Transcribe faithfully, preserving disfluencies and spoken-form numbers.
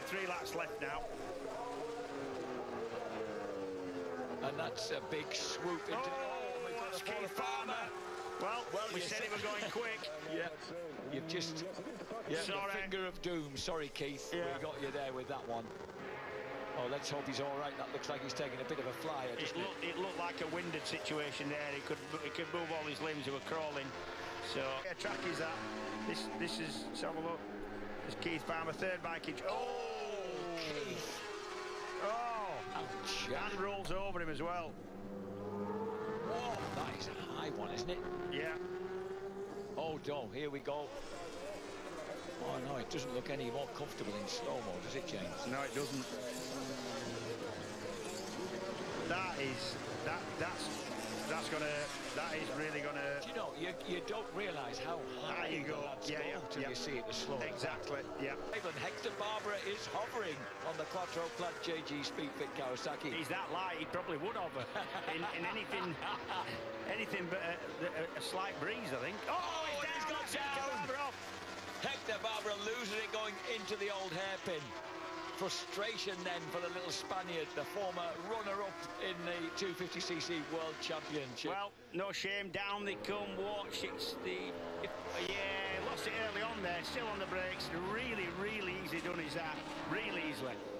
three laps left now. And that's a big swoop into... Oh, oh that's Keith Barbera. Well, well, we said it was going quick. Yeah, you've just... Yeah, Sorry. the finger of doom. Sorry, Keith. Yeah. We got you there with that one. Oh, let's hope he's all right. That looks like he's taking a bit of a flyer, It, doesn't look, it? it looked like a winded situation there. He could he could move all his limbs. He were crawling. So, yeah, track is that. This this is, let's have a look. It's Keith Barbera, third bike. Oh, Keith. Oh, ouch. And rolls over him as well. Whoa, that is a high one, isn't it? Yeah. Oh, no, here we go. Oh, no, it doesn't look any more comfortable in slow-mo, does it, James? No, it doesn't. That is, that, that's, that's gonna, that is really gonna... Do you know, you, you don't realise how high you go. the lads Yeah, go yeah, till yeah. you see it slow. Exactly, yeah. Even Hector Barbera is hovering on the Quattro Plat J G Speedfit Kawasaki. He's that light, he probably would hover in, in anything, anything but a, a, a slight breeze, I think. Oh, Oh, he's and he's down, got that's Hector down. Barbera off. Hector Barbera losing it going into the old hairpin. Frustration then for the little Spaniard, the former runner-up in the two fifty c c World Championship. Well, no shame, down they come, watch, it's the... Yeah, lost it early on there, still on the brakes, really, really easy done is that, really easily.